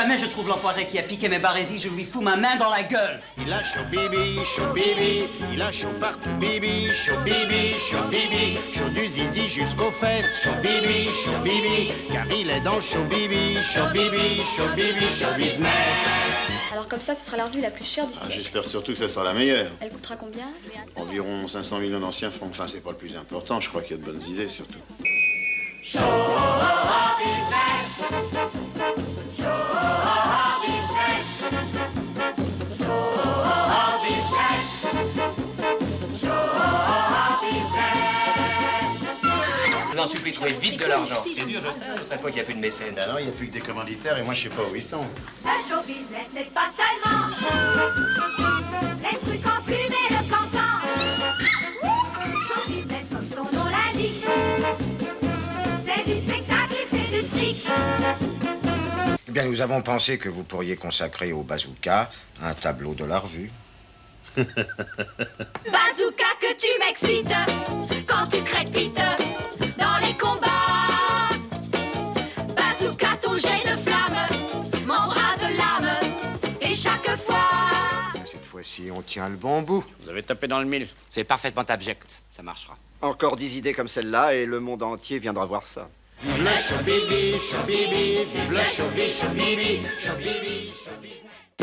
jamais je trouve l'enfoiré qui a piqué mes barésies, je lui fous ma main dans la gueule. Il a chaud bibi, il a chaud partout bibi, chaud du zizi jusqu'aux fesses, chaud bibi, car il est dans le chaud bibi, chaud business. Alors comme ça, ce sera la revue la plus chère du siècle. J'espère surtout que ça sera la meilleure. Elle coûtera combien? Environ 500 millions d'anciens francs. Enfin, c'est pas le plus important, je crois qu'il y a de bonnes idées surtout. Show business. Show business. Show business. Show business. Je vous en supplie, trouvez vite de l'argent. C'est dur, je sais, à notre époque, il n'y a plus de mécènes. Ah non, il n'y a plus que des commanditaires et moi, je sais pas où ils sont. Le show business, c'est pas seulement les trucs en plume et le cancan. Show business, comme son nom l'indique. C'est du spectacle et c'est du fric. Eh bien, nous avons pensé que vous pourriez consacrer au bazooka un tableau de la revue. Bazooka, que tu m'excites quand tu crépites dans les combats. Bazooka, ton jet de flamme m'embrase l'âme. Et chaque fois... Cette fois-ci, on tient le bon bout. Vous avez tapé dans le mille. C'est parfaitement abject, ça marchera. Encore 10 idées comme celle-là et le monde entier viendra voir ça. Vive le show bibi, vive le show bibi, show business.